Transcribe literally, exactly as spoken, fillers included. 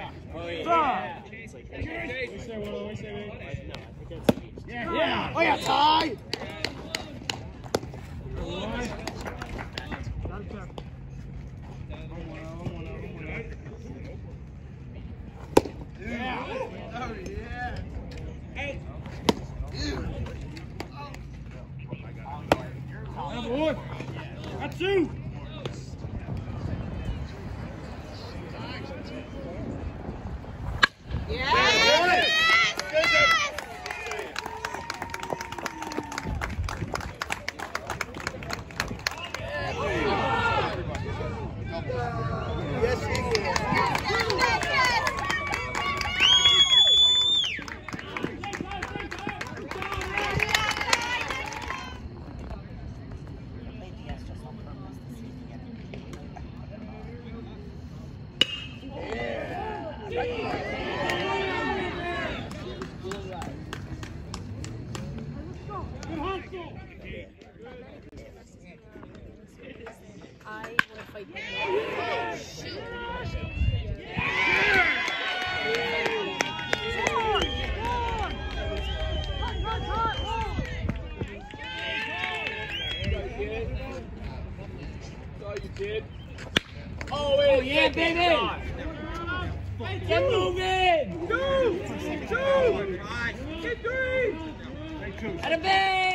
Oh, yeah. Yeah. Oh, yeah, tie. Yeah. Oh, yeah. Hey. Oh, boy. That's two. I want to fight them. Oh, oh yeah, baby! Get moving! Two! Two! Get three! At a bang!